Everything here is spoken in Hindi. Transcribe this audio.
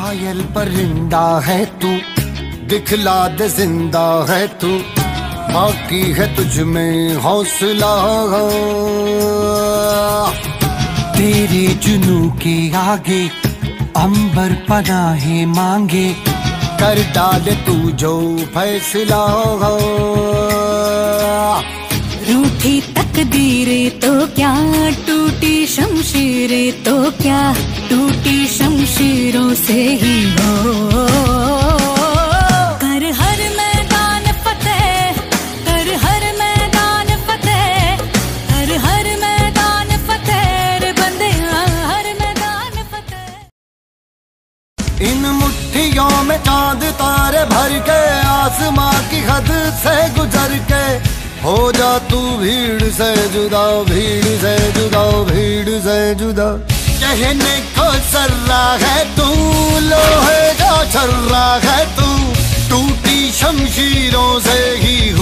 घायल परिंदा है तू, दिखला दे जिंदा है तू, बाकी है तुझ में हौसला। तेरे जुनू के आगे अंबर पनाहे मांगे, कर डाले तू जो फैसला। रूठी तकदीरें तो क्या, टूटी शमशीरें तो क्या, टूटी शमशीरों से ही हो। कर हर मैदान फतेह, कर हर मैदान फतेह, कर हर मैदान फतेह रे बंदे, हर मैदान फतेह। इन मुट्ठियों में चांद तारे भर के, आसमां की हद से गुजर के, हो जा तू भीड़ से जुदा, भीड़ से जुदा, भीड़ से जुदा। कहने को सर्रा है तू, लोहे का छर्रा है तू, टूटी शमशीरों से ही